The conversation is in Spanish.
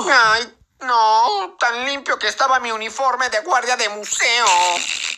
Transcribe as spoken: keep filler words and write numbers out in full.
Ay, no, tan limpio que estaba mi uniforme de guardia de museo.